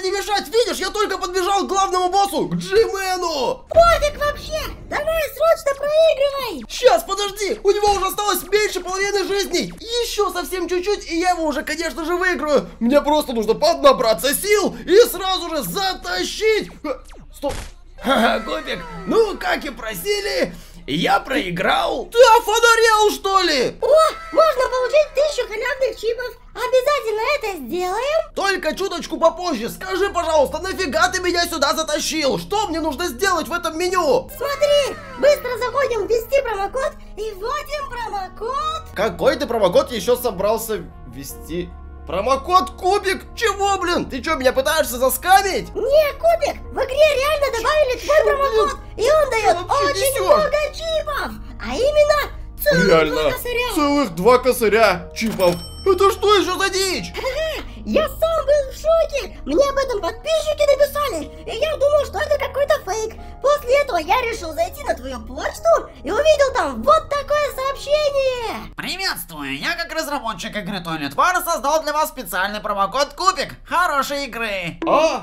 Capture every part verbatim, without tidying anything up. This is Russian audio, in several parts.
не мешать, видишь, я только подбежал к главному боссу, к Джимену. Пофиг вообще, давай срочно проигрывай. Сейчас, подожди, у него уже осталось меньше половины жизней. Еще совсем чуть-чуть, и я его уже, конечно же, выиграю. Мне просто нужно поднабраться сил и сразу же затащить. Стоп. Ха-ха, Кубик, ну, как и просили, я проиграл. Ты офонарел, что ли? О, можно получить тысячу халявных чипов. Обязательно это сделаем. Только чуточку попозже. Скажи, пожалуйста, нафига ты меня сюда затащил? Что мне нужно сделать в этом меню? Смотри, быстро заходим ввести промокод и вводим промокод. Какой ты промокод еще собрался ввести? Промокод Кубик? Чего, блин? Ты что, меня пытаешься заскамить? Не, Кубик, в игре реально добавили твой промокод, и он дает очень несешь? много чипов. А именно целых Реально, два косаря. целых два косаря чипов. Это что еще за дичь? Я сам был в шоке. Мне об этом подписчики написали, и я думал, что это какой-то фейк. После этого я решил зайти на твою почту и увидел там вот такое сообщение. Приветствую, я как разработчик игры Toilet War создал для вас специальный промокод Кубик. Хорошей игры.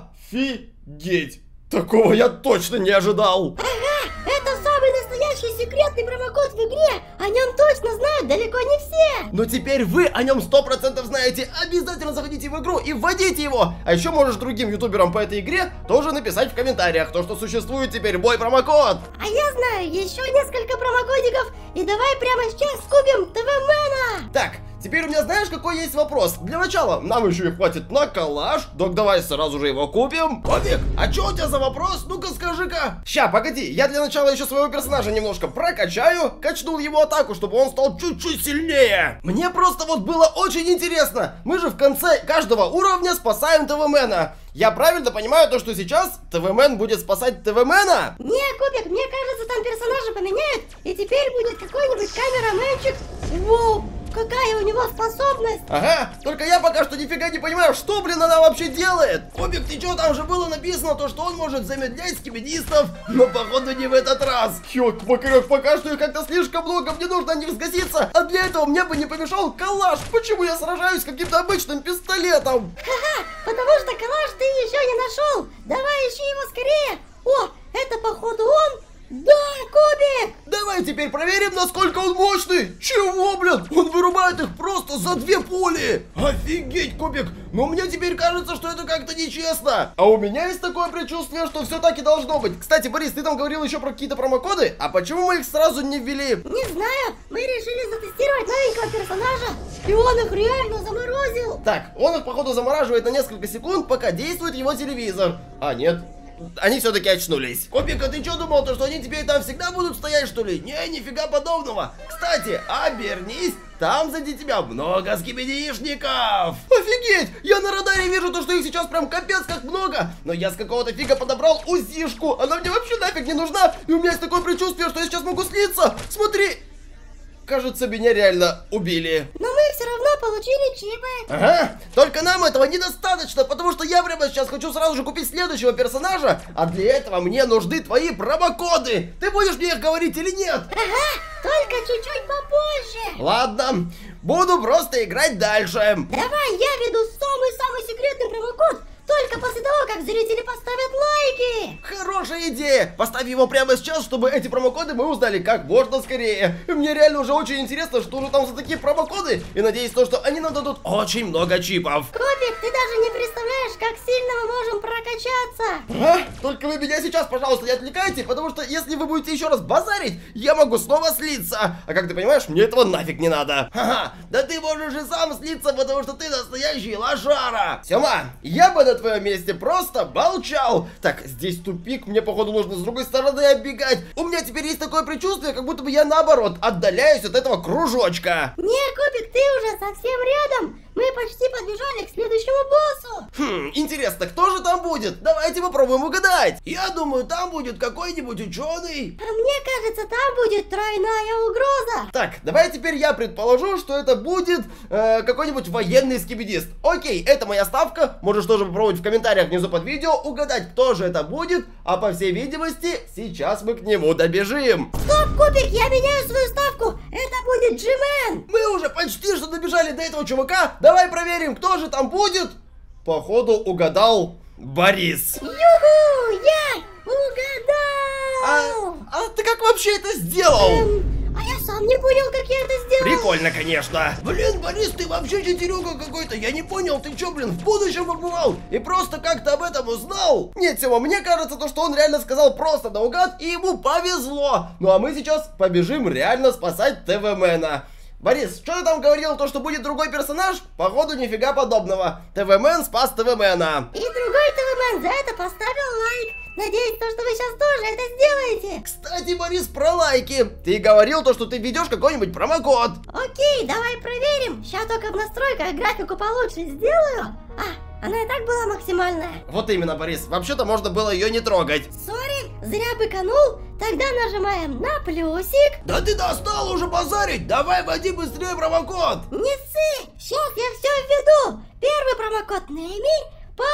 Офигеть! Такого я точно не ожидал. Ага, это самый настоящий секретный промокод в игре. О нем точно знают далеко не все. Но теперь вы о нем сто процентов знаете. Обязательно заходите в игру и вводите его. А еще можешь другим ютуберам по этой игре тоже написать в комментариях то, что существует теперь мой промокод. А я знаю еще несколько промокодиков. И давай прямо сейчас скупим ТВ-мена. Так, теперь у меня знаешь, какой есть вопрос? Для начала, нам еще и хватит на коллаж. Док, давай сразу же его купим. Кубик, а что у тебя за вопрос? Ну-ка скажи-ка. Ща, погоди, я для начала еще своего персонажа немножко прокачаю. Качнул его атаку, чтобы он стал чуть-чуть сильнее. Мне просто вот было очень интересно. Мы же в конце каждого уровня спасаем ТВ-мена. Я правильно понимаю то, что сейчас ТВ-мен будет спасать ТВ-мена? Не, Кубик, мне кажется, там персонажа поменяют. И теперь будет какой-нибудь камераменчик. Воу, какая у него способность. Ага, только я пока что нифига не понимаю, что, блин, она вообще делает. Кубик, ты чё, там же было написано то, что он может замедлять скибидистов, но походу не в этот раз. Ёк, Макарёк, пока что их как-то слишком много, мне нужно не взгаситься, а для этого мне бы не помешал калаш. Почему я сражаюсь с каким-то обычным пистолетом? Ха-ха, потому что калаш ты еще не нашел. Давай ищи его скорее. О, это походу он. Да, Кубик! Давай теперь проверим, насколько он мощный. Чего, блин? Он вырубает их просто за две пули. Офигеть, Кубик. Но мне теперь кажется, что это как-то нечестно. А у меня есть такое предчувствие, что все так и должно быть. Кстати, Борис, ты там говорил еще про какие-то промокоды. А почему мы их сразу не ввели? Не знаю, мы решили затестировать новенького персонажа. И он их реально заморозил. Так, он их, походу, замораживает на несколько секунд, пока действует его телевизор. А, нет. Они все-таки очнулись. Кубик, а ты что думал, то, что они теперь там всегда будут стоять, что ли? Не, нифига подобного. Кстати, обернись, там сзади тебя много скибидишников. Офигеть, я на радаре вижу то, что их сейчас прям капец как много. Но я с какого-то фига подобрал УЗИшку. Она мне вообще нафиг не нужна. И у меня есть такое предчувствие, что я сейчас могу слиться. Смотри. Кажется, меня реально убили. Но мы все равно получили чипы. Ага, только нам этого недостаточно, потому что я прямо сейчас хочу сразу же купить следующего персонажа, а для этого мне нужны твои промокоды. Ты будешь мне их говорить или нет? Ага, только чуть-чуть попозже. Ладно, буду просто играть дальше. Давай я веду самый-самый секретный промокод. Только после того, как зрители поставят лайки. Хорошая идея. Поставь его прямо сейчас, чтобы эти промокоды мы узнали как можно скорее. Мне реально уже очень интересно, что же там за такие промокоды. И надеюсь, то, что они нам дадут очень много чипов. Кубик, ты даже не представляешь, как сильно мы можем прокачаться. А? Только вы меня сейчас, пожалуйста, не отвлекайте, потому что если вы будете еще раз базарить, я могу снова слиться. А как ты понимаешь, мне этого нафиг не надо. Ха-ха, да ты можешь и сам слиться, потому что ты настоящий лошара. Сёма, я бы на твоем месте просто молчал. Так, здесь тупик, мне походу нужно с другой стороны оббегать. У меня теперь есть такое предчувствие, как будто бы я наоборот отдаляюсь от этого кружочка. Не, Кубик, ты уже совсем рядом. Мы почти подбежали к следующему боссу. Хм, интересно, кто же там будет? Давайте попробуем угадать. Я думаю, там будет какой-нибудь ученый. А мне кажется, там будет тройная угроза. Так, давай теперь я предположу, что это будет э, какой-нибудь военный скибидист. Окей, это моя ставка. Можешь тоже попробовать в комментариях внизу под видео угадать, кто же это будет. А по всей видимости, сейчас мы к нему добежим. Стоп, Кубик, я меняю свою ставку. Это будет Джимен. Мы уже почти что добежали до этого чувака. Давай проверим, кто же там будет. Походу угадал Борис. Юху, я А, угадал! а ты как вообще это сделал? Эм, а я сам не понял, как я это сделал. Прикольно, конечно. Блин, Борис, ты вообще читерюга какой-то. Я не понял, ты чё, блин, в будущем побывал? И просто как-то об этом узнал? Нет, Тима, мне кажется, то, что он реально сказал просто наугад, и ему повезло. Ну а мы сейчас побежим реально спасать ТВ-мена. Борис, что ты там говорил, то, что будет другой персонаж? Походу, нифига подобного. ТВ-мен спас ТВ-мена. И другой ТВ-мен за это поставил лайк. Надеюсь, то, что вы сейчас тоже это сделаете. Кстати, Борис, про лайки. Ты говорил то, что ты ведешь какой-нибудь промокод. Окей, давай проверим. Сейчас только в настройках графику получше сделаю. А, она и так была максимальная. Вот именно, Борис. Вообще-то можно было ее не трогать. Сори, зря быканул. Тогда нажимаем на плюсик. Да ты достал уже базарить. Давай вводи быстрее промокод. Не ссы, сейчас я все введу. Первый промокод Нейми.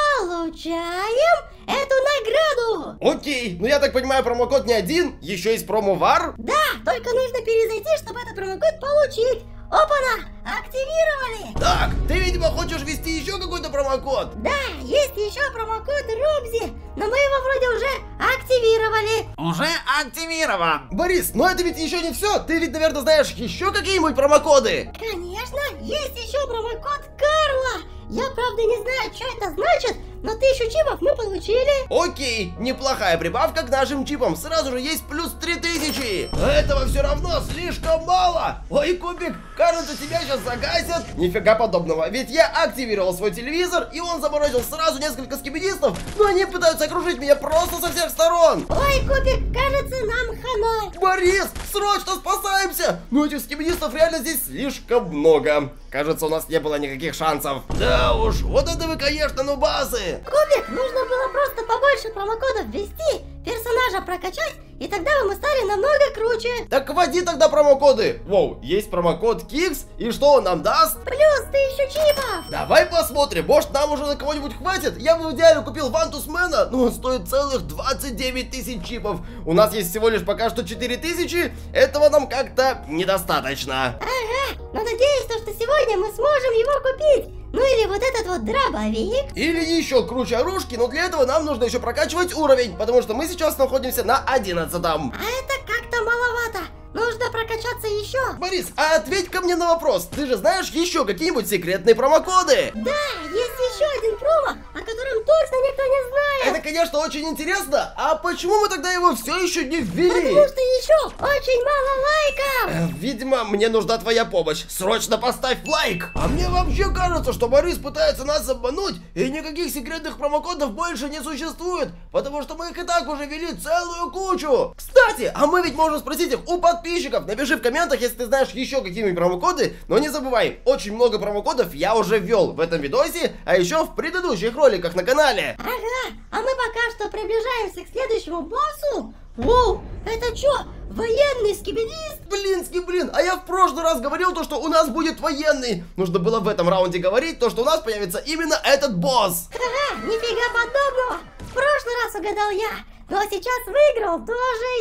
Получаем эту награду. Окей, ну я так понимаю, промокод не один, еще есть промо-вар. Да, только нужно перезайти, чтобы этот промокод получить. Опа-на, активировали. Так, ты, видимо, хочешь ввести еще какой-то промокод? Да, есть еще промокод Робзи, но мы его вроде уже активировали. Уже активирован. Борис, но это ведь еще не все. Ты ведь, наверное, знаешь еще какие-нибудь промокоды? Конечно, есть еще промокод Карла. Я, правда, не знаю, что это значит, но тысячу чипов мы получили. Окей, неплохая прибавка к нашим чипам. Сразу же есть плюс три тысячи. Но этого все равно слишком мало. Ой, Кубик, кажется, тебя сейчас загасят. Нифига подобного. Ведь я активировал свой телевизор, и он заморозил сразу несколько скибидистов, но они пытаются окружить меня просто со всех сторон. Ой, Кубик, кажется, нам хана. Борис, срочно спасаемся! Ну этих скибидистов реально здесь слишком много. Кажется, у нас не было никаких шансов. Да уж, вот это вы, конечно, нубасы. Кубик, нужно было просто побольше промокодов ввести, персонажа прокачать, и тогда бы мы стали намного круче. Так вводи тогда промокоды. Воу, есть промокод Кикс, и что он нам даст? Плюс тысячу чипов. Давай посмотрим, может нам уже на кого-нибудь хватит? Я бы в идеале купил Вантусмена, но он стоит целых двадцать девять тысяч чипов. У нас есть всего лишь пока что четыре тысячи, этого нам как-то недостаточно. Ага, но надеюсь, то, что сегодня мы сможем его купить. Ну или вот этот вот дробовик. Или еще круче оружки, но для этого нам нужно еще прокачивать уровень, потому что мы сейчас находимся на одиннадцатом. А это как-то маловато. Нужно прокачаться еще. Борис, а ответь ко мне на вопрос. Ты же знаешь еще какие-нибудь секретные промокоды? Да, есть еще один промо, о котором точно никто не знает. Это, конечно, очень интересно. А почему мы тогда его все еще не ввели? Потому что еще очень мало лайков. Э, Видимо, мне нужна твоя помощь. Срочно поставь лайк. А мне вообще кажется, что Борис пытается нас обмануть, и никаких секретных промокодов больше не существует, потому что мы их и так уже ввели целую кучу. Кстати, а мы ведь можем спросить их у подписчиков. Напиши в комментах, если ты знаешь еще какие-нибудь промокоды, но не забывай, очень много промокодов я уже ввел в этом видосе, а еще в предыдущих роликах на канале. Ага, а мы пока что приближаемся к следующему боссу. Воу, это что, военный скибидист? Блинский, блин, а я в прошлый раз говорил то, что у нас будет военный. Нужно было в этом раунде говорить то, что у нас появится именно этот босс. Ага, нифига подобного. В прошлый раз угадал я, но сейчас выиграл тоже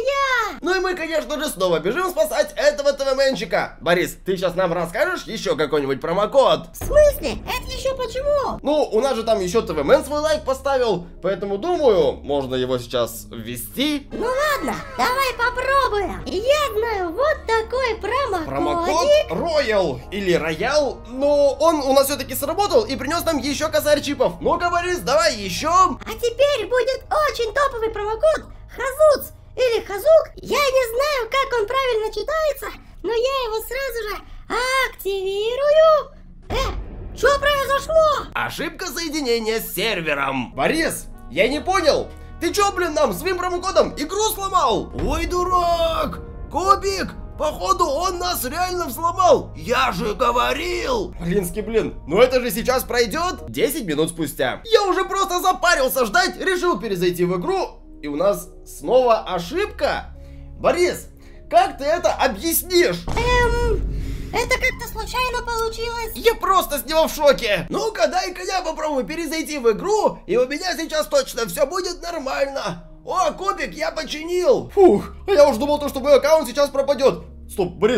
я. Ну и мы, конечно же, снова бежим спасать этого ТВ-менчика. Борис, ты сейчас нам расскажешь еще какой-нибудь промокод? В смысле? Это еще почему? Ну, у нас же там еще ТВ-мен свой лайк поставил, поэтому, думаю, можно его сейчас ввести. Ну ладно, давай попробуем. Я знаю вот такой промокодик. Промокод Royal или Роял, но он у нас все-таки сработал и принес нам еще косарь чипов. Ну-ка, Борис, давай еще. А теперь будет очень топовый промокод Хазуц или Хазук. Я не знаю, как он правильно читается, но я его сразу же активирую. Э, что произошло? Ошибка соединения с сервером. Борис, я не понял. Ты чё, блин, нам своим промокодом игру сломал? Ой, дурак! Кубик, походу он нас реально взломал. Я же говорил. Блинский, блин, ну это же сейчас пройдет десять минут спустя. Я уже просто запарился ждать, решил перезайти в игру, и у нас снова ошибка. Борис, как ты это объяснишь? Эм... Это как-то случайно получилось. Я просто с него в шоке. Ну-ка, дай-ка я попробую перезайти в игру, и у меня сейчас точно все будет нормально. О, Кубик, я починил. Фух, а я уж думал, то, что мой аккаунт сейчас пропадет. Стоп, Борис,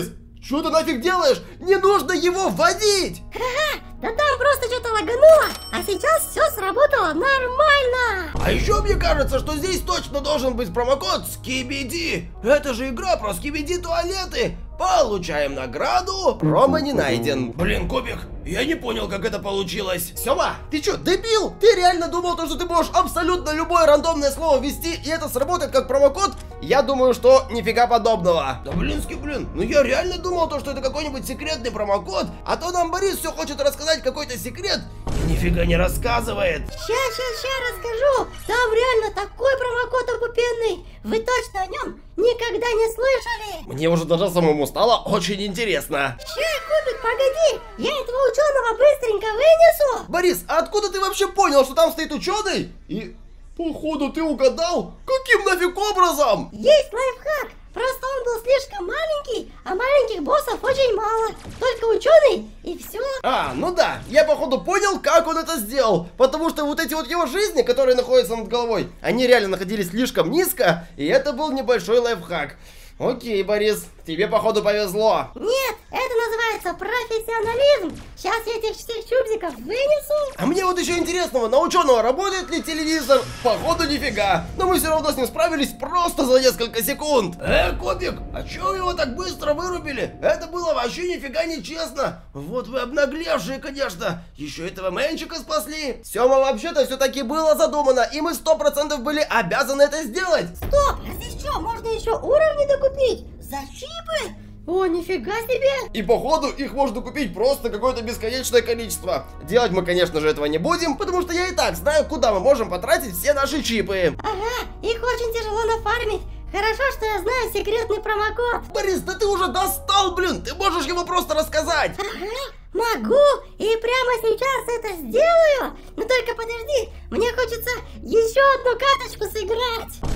Что ты нафиг делаешь? Не нужно его вводить! Ага, да там просто что-то лагануло, а сейчас все сработало нормально. А еще мне кажется, что здесь точно должен быть промокод Скибиди. Это же игра про Скибиди туалеты. Получаем награду. Промо не найден. Блин, Кубик, я не понял, как это получилось. Сёма, ты чё, дебил? Ты реально думал, то, что ты можешь абсолютно любое рандомное слово ввести, и это сработает как промокод? Я думаю, что нифига подобного. Да блински, блин, ну я реально думал, то, что это какой-нибудь секретный промокод, а то нам Борис все хочет рассказать какой-то секрет и нифига не рассказывает. Ща, ща, ща расскажу. Там реально такой промокод опупенный. Вы точно о нем никогда не слышали? Мне уже даже самому стало очень интересно. Ща, Кубик, погоди. Я этого ученого быстренько вынесу. Борис, а откуда ты вообще понял, что там стоит ученый? И походу ты угадал? Каким нафиг образом? Есть лайфхак. Просто он был слишком маленький, а маленьких боссов очень мало. Только ученый и все. А, ну да, я походу понял, как он это сделал. Потому что вот эти вот его жизни, которые находятся над головой, они реально находились слишком низко, и это был небольшой лайфхак. Окей, Борис, тебе походу повезло. Нет, это называется профессионализм. Сейчас я этих всех чубзиков вынесу. А мне вот еще интересного, на ученого работает ли телевизор? Походу нифига. Но мы все равно с ним справились просто за несколько секунд. Э, Кубик, а чего его так быстро вырубили? Это было вообще нифига не честно. Вот вы обнаглевшие, конечно. Еще этого мэнчика спасли. Сема, вообще-то все-таки было задумано, и мы сто процентов были обязаны это сделать. Стоп, а здесь что, можно еще уровни докупить? За чипы? О, нифига себе! И походу их можно купить просто какое-то бесконечное количество. Делать мы, конечно же, этого не будем, потому что я и так знаю, куда мы можем потратить все наши чипы. Ага, их очень тяжело нафармить. Хорошо, что я знаю секретный промокод. Борис, да ты уже достал, блин, ты можешь его просто рассказать. Ага, могу, и прямо сейчас это сделаю. Но только подожди, мне хочется еще одну каточку сыграть.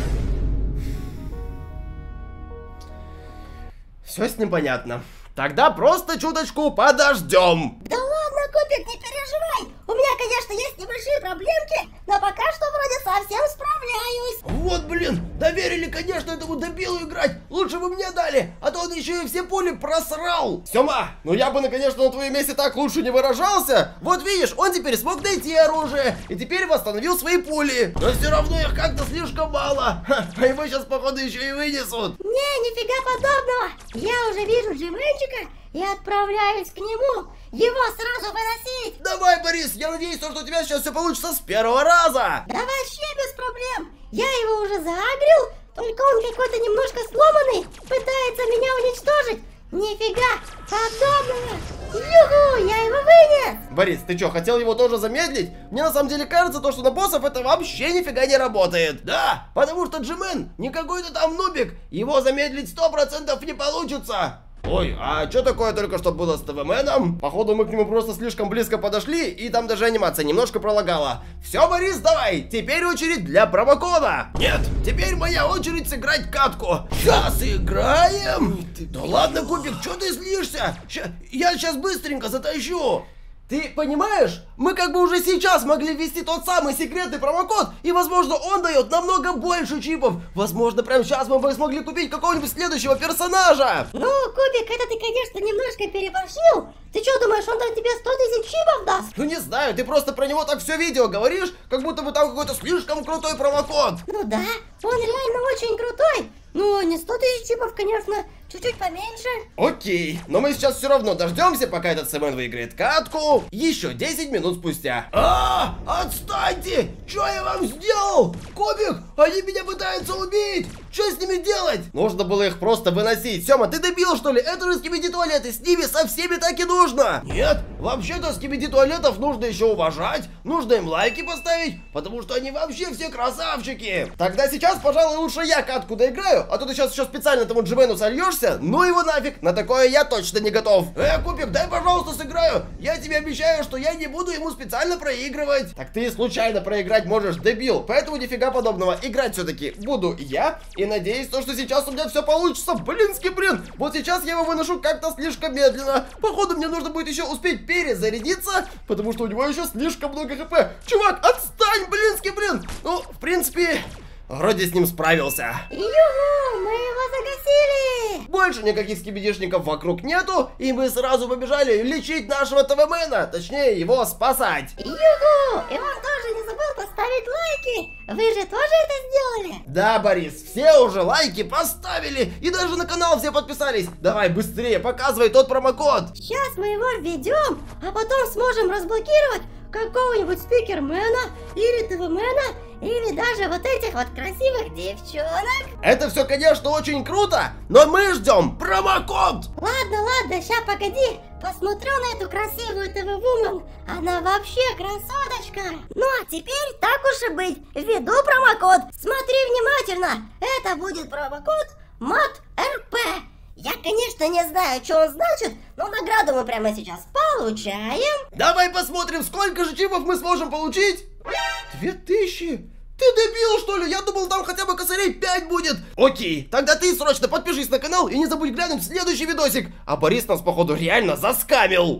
Все с ним понятно. Тогда просто чуточку подождем. Да ладно, Кубик, не переживай. У меня, конечно, есть небольшие проблемки, но пока что вроде совсем справляюсь. Вот, блин, доверили, конечно, этому дебилу играть. Лучше бы мне дали, а то он еще и все пули просрал. Сема, ну я бы, конечно, на твоем месте так лучше не выражался. Вот видишь, он теперь смог найти оружие и теперь восстановил свои пули. Но все равно их как-то слишком мало. Ха, а его сейчас, походу, еще и вынесут. Не, нифига подобного. Я уже вижу Джименчика и отправляюсь к нему. Его сразу выносить. Давай, Борис, я надеюсь, что у тебя сейчас все получится с первого раза. Да вообще без проблем. Я его уже заагрил, только он какой-то немножко сломанный, пытается меня уничтожить. Нифига подобного. Юху, я его вынес. Борис, ты что, хотел его тоже замедлить? Мне на самом деле кажется, то, что на боссов это вообще нифига не работает. Да, потому что Джимен не какой-то там нубик. Его замедлить сто процентов не получится. Ой, а что такое только что было с ТВ-меном? Походу мы к нему просто слишком близко подошли, и там даже анимация немножко пролагала. Все, Борис, давай, теперь очередь для промокода. Нет, теперь моя очередь сыграть катку. Сейчас играем. Да ладно, Кубик, что ты злишься? Ща, я сейчас быстренько затащу. Ты понимаешь, мы как бы уже сейчас могли ввести тот самый секретный промокод, и возможно он дает намного больше чипов. Возможно прямо сейчас мы бы смогли купить какого-нибудь следующего персонажа. Ну, Кубик, это ты, конечно, немножко переборщил. Ты что думаешь, он там тебе сто тысяч чипов даст? Ну не знаю, ты просто про него так все видео говоришь, как будто бы там какой-то слишком крутой промокод. Ну да, он реально очень крутой. Ну, не сто тысяч чипов, конечно, чуть-чуть поменьше. Окей, но мы сейчас все равно дождемся, пока этот Сэмен выиграет катку. Еще десять минут спустя. А, отстаньте! Что я вам сделал? Кубик, они меня пытаются убить! Что с ними делать? Нужно было их просто выносить. Сема, ты дебил, что ли? Это же скибиди туалеты, с ними со всеми так и нужно. Нет, вообще-то скибиди туалетов нужно еще уважать. Нужно им лайки поставить, потому что они вообще все красавчики. Тогда сейчас, пожалуй, лучше я катку доиграю, а то ты сейчас еще специально этому Джимену сольешься. Ну его нафиг, на такое я точно не готов. Э, Кубик, дай, пожалуйста, сыграю. Я тебе обещаю, что я не буду ему специально проигрывать. Так ты случайно проиграть можешь, дебил. Поэтому нифига подобного. Играть все-таки буду я. И надеюсь, то, что сейчас у меня все получится. Блинский блин. Вот сейчас я его выношу как-то слишком медленно. Походу, мне нужно будет еще успеть перезарядиться, потому что у него еще слишком много хп. Чувак, отстань, блинский блин. Ну, в принципе... Вроде с ним справился. Юху, мы его загасили. Больше никаких скибидишников вокруг нету, и мы сразу побежали лечить нашего ТВ-мена, точнее его спасать. Юху, и он тоже не забыл поставить лайки. Вы же тоже это сделали? Да, Борис, все уже лайки поставили, и даже на канал все подписались. Давай быстрее, показывай тот промокод. Сейчас мы его введем, а потом сможем разблокировать какого-нибудь спикермена или ТВ-мена, или даже вот этих вот красивых девчонок. Это все, конечно, очень круто, но мы ждем промокод. Ладно, ладно, ща погоди, посмотрю на эту красивую ТВ-вумен. Она вообще красоточка. Ну а теперь, так уж и быть, введу промокод. Смотри внимательно, это будет промокод МАТ-РП. Я, конечно, не знаю, что он значит, но награду мы прямо сейчас получаем. Давай посмотрим, сколько же чипов мы сможем получить. Две тысячи? Ты дебил, что ли? Я думал, там хотя бы косарей пять будет. Окей, тогда ты срочно подпишись на канал и не забудь глянуть следующий видосик. А Борис нас, походу, реально заскамил.